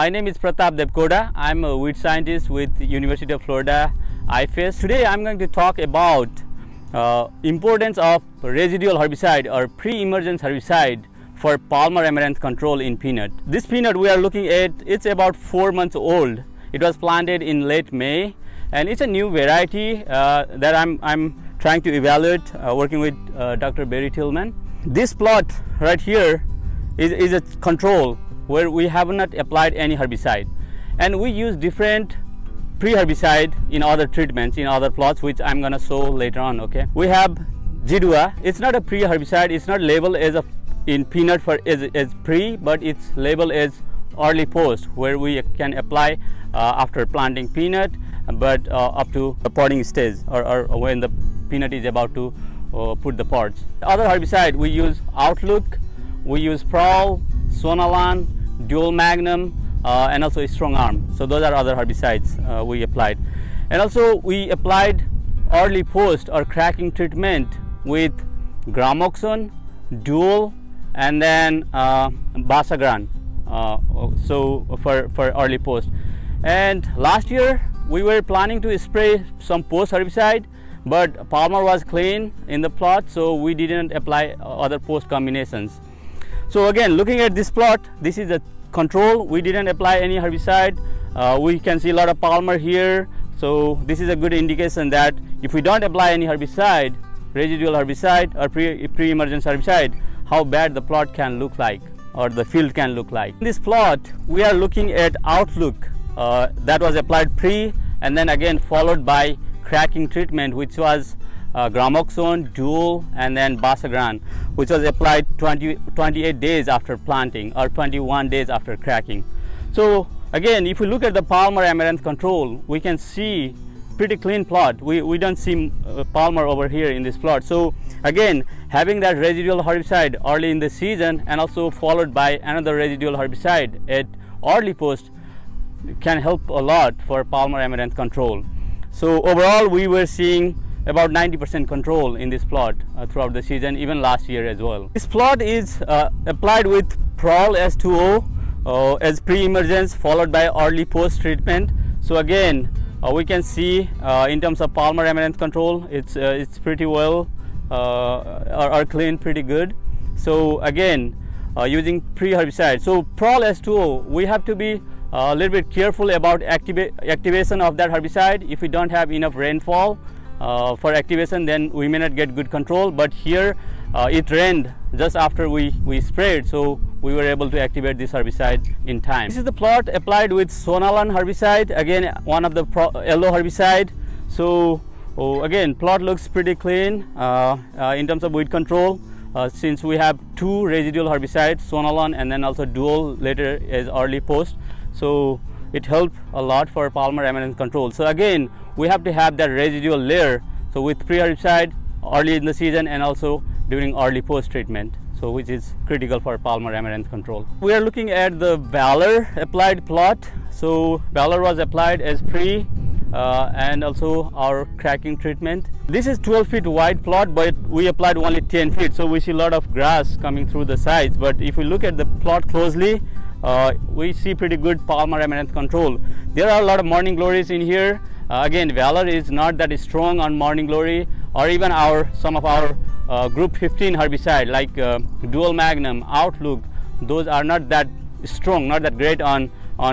My name is Pratap Devkoda. I'm a weed scientist with University of Florida IFAS. Today I'm going to talk about importance of residual herbicide or pre-emergence herbicide for Palmer amaranth control in peanut. This peanut we are looking at, it's about 4 months old. It was planted in late May, and it's a new variety that I'm trying to evaluate working with Dr. Barry Tillman. This plot right here is a control where we have not applied any herbicide, and we use different pre-herbicide in other treatments in other plots, which I'm gonna show later on. Okay, we have Jidua. It's not a pre-herbicide. It's not labeled as a in peanut for as pre, but it's labeled as early post, where we can apply after planting peanut, but up to the podding stage or when the peanut is about to put the pods. Other herbicide we use Outlook, we use Prowl, Sonalan, Dual Magnum, and also Strong Arm. So those are other herbicides we applied. And also we applied early post or cracking treatment with Gramoxone, Dual, and then Basagran. So for early post. And last year we were planning to spray some post herbicide, but Palmer was clean in the plot, so we didn't apply other post combinations. So again, looking at this plot, this is a control. We didn't apply any herbicide. We can see a lot of Palmer here, so this is a good indication that if we don't apply any herbicide, residual herbicide or pre-emergence herbicide, how bad the plot can look like or the field can look like. In this plot we are looking at Outlook that was applied pre, and then again followed by cracking treatment, which was Gramoxone, Dual, and then Basagran, which was applied 28 days after planting or 21 days after cracking. So again, if we look at the Palmer amaranth control, we can see pretty clean plot. We don't see Palmer over here in this plot. So again, having that residual herbicide early in the season and also followed by another residual herbicide at early post can help a lot for Palmer amaranth control. So overall we were seeing about 90% control in this plot throughout the season, even last year as well. This plot is applied with Prowl S2O as pre-emergence followed by early post treatment. So again, we can see in terms of Palmer amaranth control, it's pretty well or clean, pretty good. So again, using pre-herbicide. So Prowl S2O, we have to be a little bit careful about activation of that herbicide. If we don't have enough rainfall for activation, then we may not get good control. But here it rained just after we sprayed, so we were able to activate this herbicide in time. This is the plot applied with Sonalan herbicide, again one of the yellow herbicide. So again, plot looks pretty clean in terms of weed control, since we have two residual herbicides, Sonalan and then also Dual later as early post. So it helped a lot for Palmer amaranth control. So again, we have to have that residual layer, so with pre-herbicide early in the season and also during early post treatment, so which is critical for Palmer amaranth control. We are looking at the Valor applied plot. So Valor was applied as pre and also our cracking treatment. This is 12 feet wide plot, but we applied only 10 feet, so we see a lot of grass coming through the sides. But if we look at the plot closely, we see pretty good Palmer amaranth control. There are a lot of morning glories in here. Again, Valor is not that strong on morning glory, or even some of our group 15 herbicide like Dual Magnum, Outlook. Those are not that strong, not that great on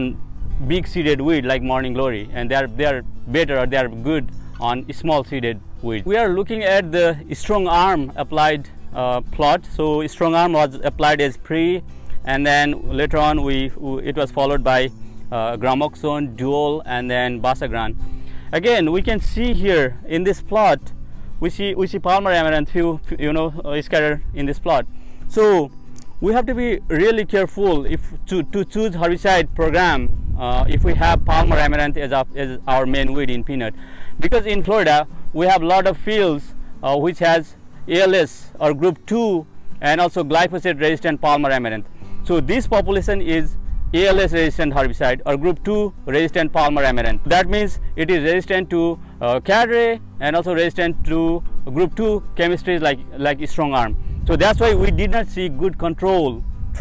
big seeded weed like morning glory, and they are better, or they are good on small seeded weed. We are looking at the Strong Arm applied plot. So Strong Arm was applied as pre, and then later on it was followed by Gramoxone, Dual, and then Basagran. Again, we can see here in this plot, we see Palmer amaranth scattered in this plot. So we have to be really careful to choose herbicide program if we have Palmer amaranth as our main weed in peanut, because in Florida we have a lot of fields which has ALS or group 2 and also glyphosate resistant Palmer amaranth. So this population is ALS resistant herbicide or group 2 resistant Palmer amaranth. That means it is resistant to Cadre and also resistant to group 2 chemistries like Strong Arm. So that's why we did not see good control from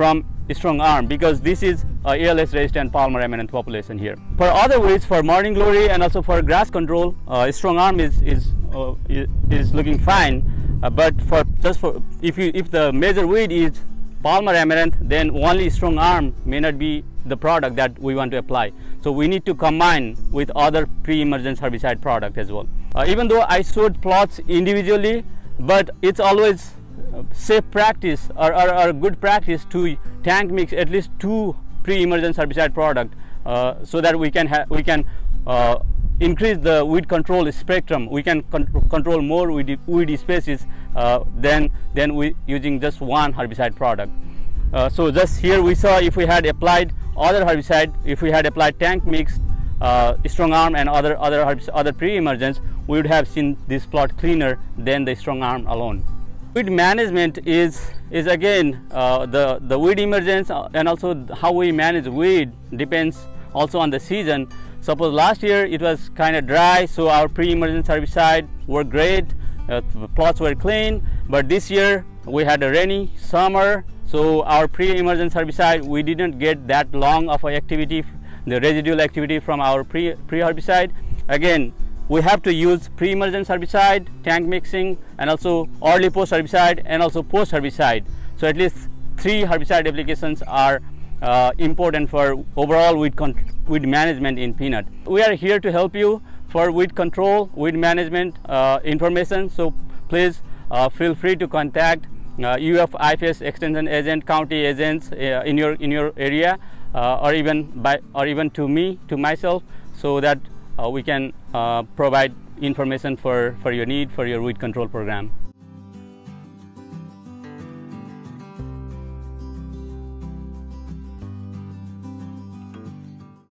strong arm, because this is ALS resistant Palmer amaranth population here. For other weeds, for morning glory and also for grass control, strong arm is looking fine. But for if the major weed is Palmer amaranth, then only strong arm may not be the product that we want to apply. So we need to combine with other pre-emergence herbicide product as well. Even though I showed plots individually, but it's always safe practice or good practice to tank mix at least 2 pre-emergence herbicide product, so that we can increase the weed control spectrum. We can control more weedy species than we using just one herbicide product. So just here we saw, if we had applied other herbicide, if we had applied tank mix, strong arm and other pre-emergence, we would have seen this plot cleaner than the strong arm alone. Weed management is again the weed emergence, and also how we manage weed depends also on the season. Suppose last year it was kind of dry, so our pre-emergence herbicide were great, plots were clean. But this year we had a rainy summer, so our pre-emergence herbicide, we didn't get that long of activity, the residual activity from our pre-herbicide. Again, we have to use pre-emergence herbicide, tank mixing, and also early post herbicide and also post herbicide. So at least 3 herbicide applications are important for overall weed management in peanut. We are here to help you for weed control, weed management information. So please feel free to contact UF IFS extension agent, county agents in your area, or even to myself, so that we can provide information for your need for your weed control program.